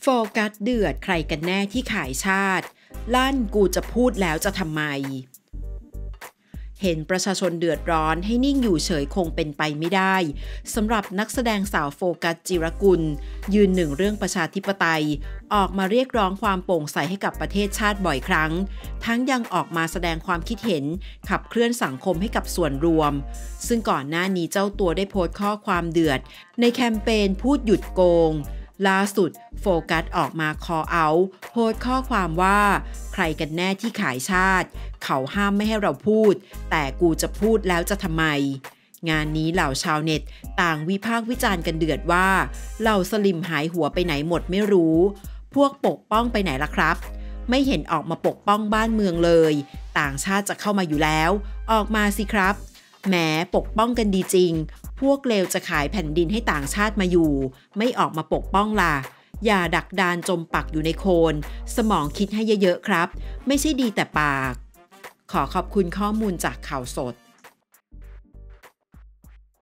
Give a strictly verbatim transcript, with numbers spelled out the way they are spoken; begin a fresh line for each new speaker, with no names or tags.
โฟกัสเดือดใครกันแน่ที่ขายชาติลั่นกูจะพูดแล้วจะทำไมเห็นประชาชนเดือดร้อนให้นิ่งอยู่เฉยคงเป็นไปไม่ได้สำหรับนักแสดงสาวโฟกัสจิรกุลยืนหนึ่งเรื่องประชาธิปไตยออกมาเรียกร้องความโปร่งใสให้กับประเทศชาติบ่อยครั้งทั้งยังออกมาแสดงความคิดเห็นขับเคลื่อนสังคมให้กับส่วนรวมซึ่งก่อนหน้านี้เจ้าตัวได้โพสต์ข้อความเดือดในแคมเปญพูดหยุดโกงล่าสุดโฟกัสออกมาคอเอาท์โพสต์ข้อความว่าใครกันแน่ที่ขายชาติเขาห้ามไม่ให้เราพูดแต่กูจะพูดแล้วจะทำไมงานนี้เหล่าชาวเน็ตต่างวิพากษ์วิจารณ์กันเดือดว่าเหล่าสลิมหายหัวไปไหนหมดไม่รู้พวกปกป้องไปไหนล่ะครับไม่เห็นออกมาปกป้องบ้านเมืองเลยต่างชาติจะเข้ามาอยู่แล้วออกมาสิครับแหมปกป้องกันดีจริงพวกเลวจะขายแผ่นดินให้ต่างชาติมาอยู่ไม่ออกมาปกป้องล่ะอย่าดักดานจมปักอยู่ในโคลนสมองคิดให้เยอะๆครับไม่ใช่ดีแต่ปากขอขอบคุณข้อมูลจากข่าวสด